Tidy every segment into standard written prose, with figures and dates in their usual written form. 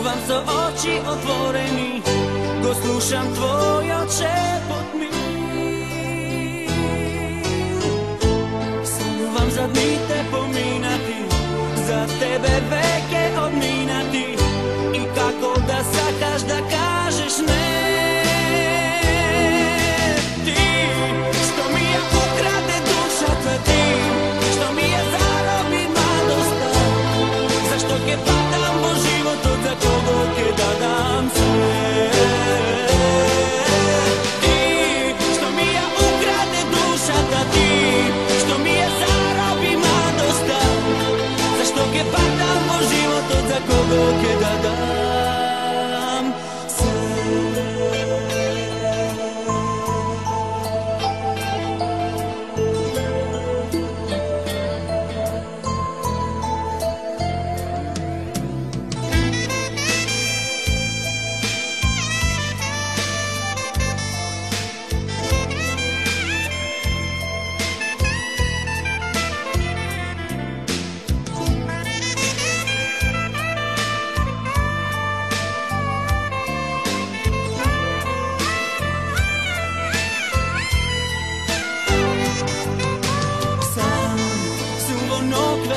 Snúvam so oči otvorení, go slúšam tvoj odšepot mi. Snúvam za dny te pomínati, za tebe veke odmínati. I kako da sa každa kažeš ne. Ti, što mi je ukrade duša tva, ti, što mi je zarobi mladosta. Zašto ke padam po životu, za kogo ke da dam sve. Ti, što mi je ukrade duša tva, ti, što mi je zarobi mladosta. Zašto ke padam po životu, za kogo ke da dam sve.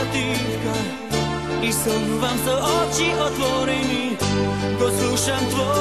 I snúvam so oči otvorení, go slúšam tvoj